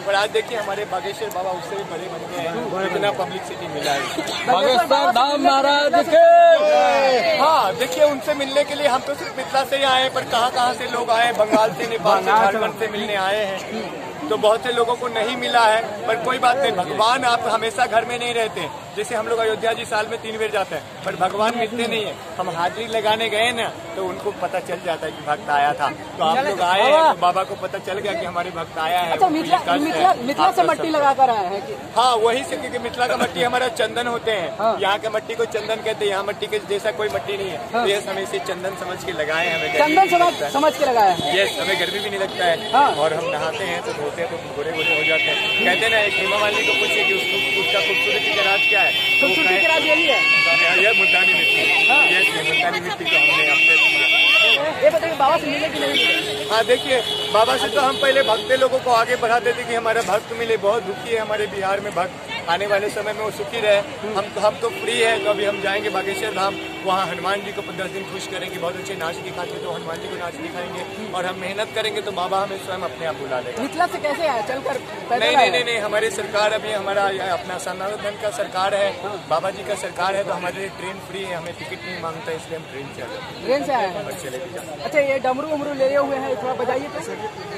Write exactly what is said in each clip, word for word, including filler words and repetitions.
पर आज देखिए हमारे बागेश्वर बाबा उससे भी बड़े बन गए हैं, इतना पब्लिसिटी मिला है। बागेश्वर धाम महाराज के हाँ देखिए, उनसे मिलने के लिए हम तो सिर्फ मिथिला से ही आए हैं, पर कहाँ कहाँ से लोग आए, बंगाल से, नेपाल से, झारखंड से मिलने आए हैं, तो बहुत से लोगों को नहीं मिला है। पर कोई बात नहीं, भगवान आप हमेशा घर में नहीं रहते। जैसे हम लोग अयोध्या जी साल में तीन बार जाते हैं, पर भगवान मिलते नहीं है। हम हाजिरी लगाने गए ना, तो उनको पता चल जाता है कि भक्त आया था। तो आप लोग आए हैं तो बाबा को पता चल गया कि हमारे भक्त आया है। अच्छा, मिथिला, मिथिला, मिथिला से मट्टी लगा कर आए हैं कि? हाँ, वही से, क्योंकि मिथिला का मट्टी हमारा चंदन होते हैं। हाँ। यहाँ के मट्टी को चंदन कहते हैं, यहाँ मट्टी के जैसा कोई मट्टी नहीं है। हाँ। तो ये हमें इसे चंदन समझ के लगाए हैं, हमें चंदन समझ समझ के लगाया है। यस, हमें गर्मी भी नहीं लगता है। हाँ। और हम नहाते हैं तो धोते हैं तो गोरे गोरे हो जाते हैं। कहते हैं ना, एक हेमा मालिनी को पूछिए कि उसको उसका खूबसूरती का राज क्या है, खूबसूरती का राज यही है, यह मुल्तानी मिट्टी। यस, ये मुल्तानी मिट्टी को हमने आपसे किया। ये बताइए बाबा से मिले कि नहीं मिले? हाँ देखिए, बाबा से तो हम पहले भक्ते लोगों को आगे बढ़ाते थे कि हमारा भक्त मिले। बहुत दुखी है हमारे बिहार में भक्त, आने वाले समय में वो सुखी रहे। हम तो हम तो फ्री है, तो अभी हम जाएंगे बागेश्वर धाम, वहाँ हनुमान जी को दस दिन खुश करेंगे। बहुत अच्छे नाच दिखाते तो हनुमान जी को नाच दिखाएंगे, और हम मेहनत करेंगे तो बाबा हमें स्वयं अपने आप बुला लेगा। मिथिला से कैसे आया? चलकर? नहीं नहीं नहीं नहीं, हमारी सरकार अभी हमारा अपना सनातन का सरकार है, बाबा जी का सरकार है, तो हमारे लिए ट्रेन फ्री है, हमें टिकट नहीं मांगता, इसलिए हम ट्रेन से आए। ट्रेन से आए हैं? बच्चे लेके जाते। अच्छा, ये डमरू उमरू ले हुए हैं, थोड़ा बजाइए तो।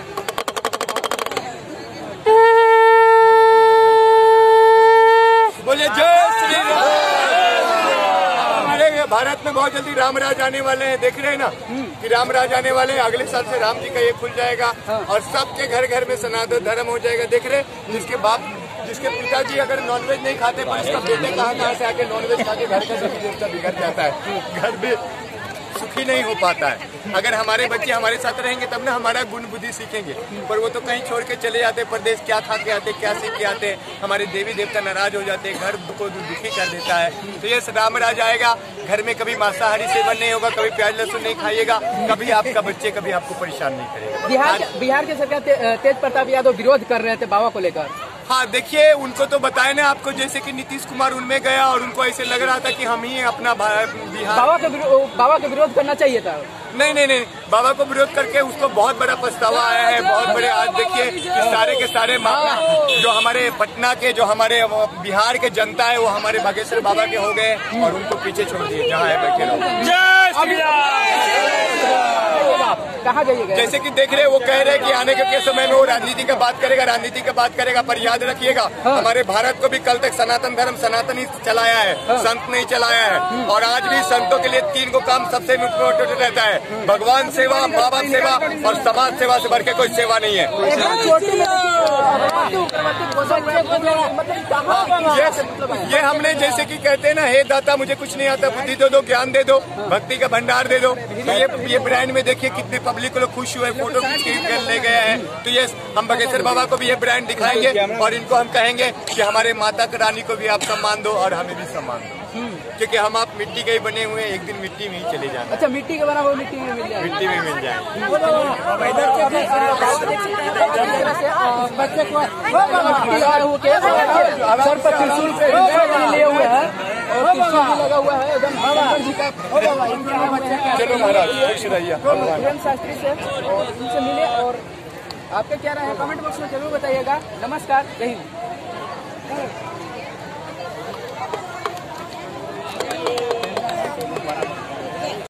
बोले जय श्री राम। हमारे भारत में बहुत जल्दी राम राज आने वाले हैं, देख रहे हैं ना कि राम राज आने वाले हैं। अगले साल से राम जी का ये खुल जाएगा, और सबके घर घर में सनातन धर्म हो जाएगा। देख रहे, जिसके बाप जिसके पिताजी अगर नॉनवेज नहीं खाते, पर उसका बेटे कहाँ कहाँ से आके नॉनवेज खा के घर का देवी देवता बिगड़ जाता है, घर में सुखी नहीं हो पाता है। अगर हमारे बच्चे हमारे साथ रहेंगे तब ना हमारा गुण बुद्धि सीखेंगे, पर वो तो कहीं छोड़ के चले जाते प्रदेश, क्या खा के आते, क्या सीख के आते। हमारे देवी देवता नाराज हो जाते, घर को दुखी कर देता है। तो ये राम राज आएगा, घर में कभी मांसाहारी सेवन नहीं होगा, कभी प्याज लहसुन नहीं खाइएगा, कभी आपका बच्चे कभी आपको परेशान नहीं करेगा। बिहार बिहार के सरकार ते, तेज प्रताप यादव विरोध कर रहे थे बाबा को लेकर। हाँ देखिए, उनको तो बताए ना आपको, जैसे कि नीतीश कुमार उनमें गया और उनको ऐसे लग रहा था कि हम ही अपना बिहार। बाबा का बाबा का विरोध करना चाहिए था। नहीं नहीं नहीं, बाबा को विरोध करके उसको बहुत बड़ा पछतावा आया है, बहुत बड़े। आज देखिए कि सारे के सारे जो हमारे पटना के, जो हमारे बिहार के जनता है, वो हमारे बागेश्वर बाबा के हो गए, और उनको पीछे छोड़ दिए। जहाँ है बैठे रहो। कहाँ जाइएगा? जैसे कि देख रहे, वो कह रहे कि आने के समय में वो राजनीति का बात करेगा, राजनीति का बात करेगा, पर याद रखिएगा हमारे भारत को भी कल तक सनातन धर्म सनातन ही चलाया है, संत नहीं चलाया है। और आज भी संतों के लिए तीन को काम सबसे इम्पोर्टेंट रहता है, भगवान सेवा, माँ बाप सेवा, और समाज सेवा से बढ़ के कोई सेवा नहीं है। ये हमने जैसे कि कहते हैं ना, हे दाता मुझे कुछ नहीं आता, बुद्धि दे दो, ज्ञान दे दो, भक्ति का भंडार दे दो। तो ये ये ब्रांड में देखिए कितने पब्लिक लोग खुश हुए, फोटो खींच के ले गए हैं। तो ये हम बागेश्वर बाबा को भी ये ब्रांड दिखाएंगे, और इनको हम कहेंगे कि हमारे माता रानी को भी आप सम्मान दो, और हमें भी सम्मान दो, क्योंकि हम आप मिट्टी के ही बने हुए हैं, एक दिन मिट्टी में ही चले जाना। अच्छा, मिट्टी का बना हुआ मिट्टी में मिल जाए, मिट्टी में मिल जाए। बच्चे को सर पर त्रिशूल लिए हुए हैं, और त्रिशूल भी लगा हुआ है एकदम शंकर जी का। चलो महाराज, खुश रहिए। प्रेम शास्त्री से और उनसे मिले, और आपका क्या राय है कमेंट बॉक्स में जरूर बताइएगा। नमस्कार, जय हिंद।